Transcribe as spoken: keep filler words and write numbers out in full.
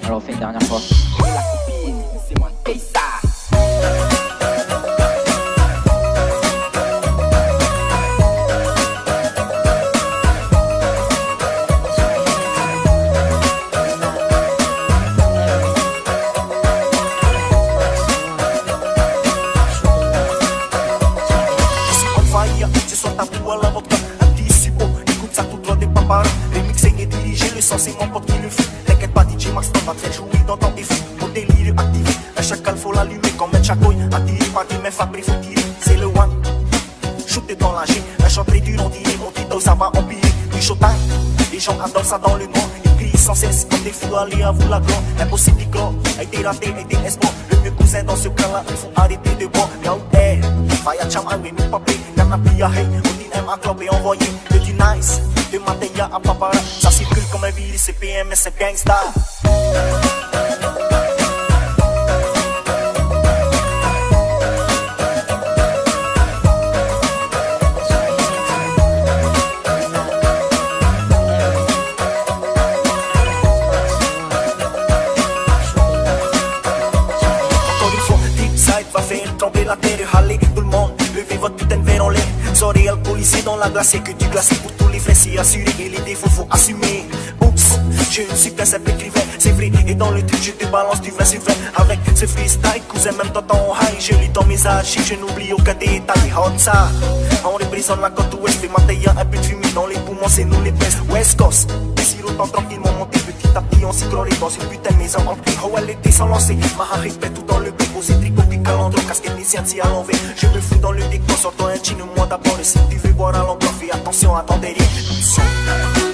Alors on fait une dernière fois. Et la copine, c'est Mankay, Saah. C'est son tabou à la vodka, anticipo. Écoute ça tout droit des paparas. Remixer et diriger le son, c'est mon pote qui le fait. T'inquiète pas, D J Max, t'en vas te faire jouer dans ton défi. Mon délire activé, un chacal faut l'allumer. Comme un chacoy, attiré par des mains fabriques, faut tirer. C'est le one, shooter dans la G. Un chanteur du rondinier, mon titre, ça va empirer. Du showtime, les gens adorent ça dans le noir. Ils crient sans cesse, comme des fous, allez à vous la gloire. Impossible d'y croire, a été raté, a été espoir. Le mieux cousin dans ce cas-là, il faut arrêter de boire. Y'a hey, fire cham, I nous pas play. Pia hey, on dit M à club et envoyé que du nice, de Mankay à papara. Ça circule comme un virus, c'est P M S, c'est gangsta. Encore une fois, deep side va faire trembler la terre, haler tout le monde. Levez votre putain de verre en l'air. Soirée alcoolisée dans la glace et que du glacé pour tous les frais, c'est assuré et les défauts faut assumer. Oups, je ne suis qu'un simple écrivain, c'est vrai. Et dans le truc je te balance du vingt sur vingt. Avec ce freestyle, cousin même dans ton high. Je lis dans mes archives, je n'oublie aucun détail. Hot ça, on représente la côte ouest. Et Mankay un peu de fumée dans les poumons, c'est nous les best. West Coast, des sirotant tranquillement monté. Petit à petit on s'y croirait dans une putain de maison en prix. Oh elle était sans lancer, ma respect tout dans le bec. Posé tricot, pique calandre, casquette des sciences à l'envers. Je me fous dans le décor, sortant un chin, moi d'abord. Et si tu veux boire à l'endroit, fais attention à ton délire.